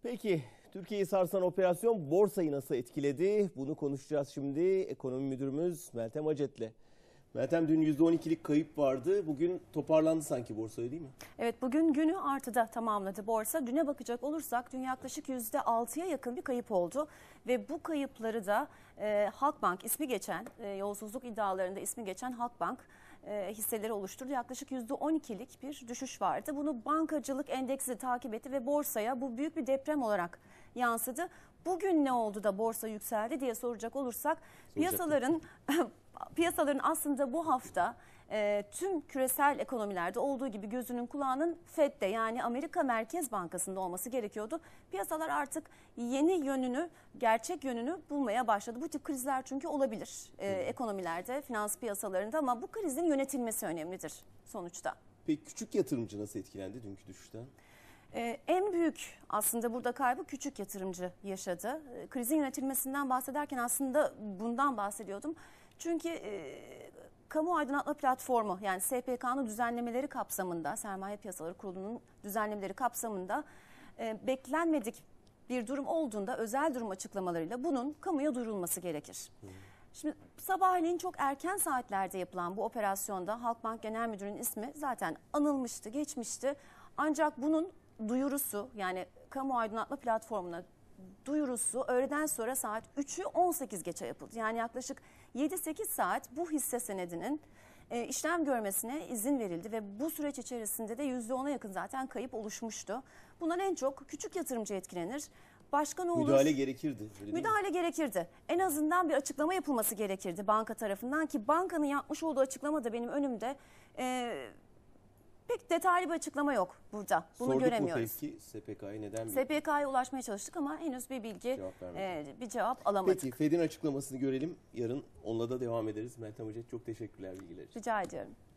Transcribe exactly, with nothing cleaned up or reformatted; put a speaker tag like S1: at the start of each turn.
S1: Peki, Türkiye'yi sarsan operasyon borsayı nasıl etkiledi? Bunu konuşacağız şimdi. Ekonomi müdürümüz Meltem Acet'le. Meltem, dün yüzde on ikilik kayıp vardı. Bugün toparlandı sanki borsa, değil mi?
S2: Evet, bugün günü artıda tamamladı borsa. Düne bakacak olursak dün yaklaşık yüzde altıya yakın bir kayıp oldu. Ve bu kayıpları da e, Halkbank ismi geçen, e, yolsuzluk iddialarında ismi geçen Halkbank e, hisseleri oluşturdu. Yaklaşık yüzde on ikilik bir düşüş vardı. Bunu bankacılık endeksi takip etti ve borsaya bu büyük bir deprem olarak yansıdı. Bugün ne oldu da borsa yükseldi diye soracak olursak piyasaların piyasaların aslında bu hafta e, tüm küresel ekonomilerde olduğu gibi gözünün kulağının Fed'de, yani Amerika Merkez Bankası'nda olması gerekiyordu. Piyasalar artık yeni yönünü, gerçek yönünü bulmaya başladı. Bu tip krizler çünkü olabilir e, ekonomilerde, finans piyasalarında, ama bu krizin yönetilmesi önemlidir sonuçta.
S1: Peki küçük yatırımcı nasıl etkilendi dünkü düşüşten?
S2: Ee, en büyük aslında burada kaybı küçük yatırımcı yaşadı. Ee, krizin yönetilmesinden bahsederken aslında bundan bahsediyordum. Çünkü e, kamu aydınlatma platformu, yani S P K'nın düzenlemeleri kapsamında, Sermaye Piyasaları Kurulu'nun düzenlemeleri kapsamında e, beklenmedik bir durum olduğunda özel durum açıklamalarıyla bunun kamuya duyurulması gerekir. Hmm. Şimdi sabahleyin çok erken saatlerde yapılan bu operasyonda Halkbank Genel Müdürü'nün ismi zaten anılmıştı, geçmişti. Ancak bunun duyurusu, yani kamu aydınlatma platformuna duyurusu öğleden sonra saat üçü on sekiz geçe yapıldı. Yani yaklaşık yedi sekiz saat bu hisse senedinin e, işlem görmesine izin verildi ve bu süreç içerisinde de yüzde ona yakın zaten kayıp oluşmuştu. Bundan en çok küçük yatırımcı etkilenir. Başka ne olur?
S1: Müdahale gerekirdi.
S2: Müdahale gerekirdi. En azından bir açıklama yapılması gerekirdi banka tarafından, ki bankanın yapmış olduğu açıklama da benim önümde. E, Pek detaylı bir açıklama yok burada. Bunu
S1: Sorduk
S2: göremiyoruz.
S1: Sorduk mu peki S P K'ya neden?
S2: S P K'ya ulaşmaya çalıştık ama henüz bir bilgi,
S1: cevap
S2: e, bir cevap alamadık.
S1: Peki, Fed'in açıklamasını görelim. Yarın onunla da devam ederiz. Meltem Acet, çok teşekkürler bilgiler için.
S2: Rica ediyorum.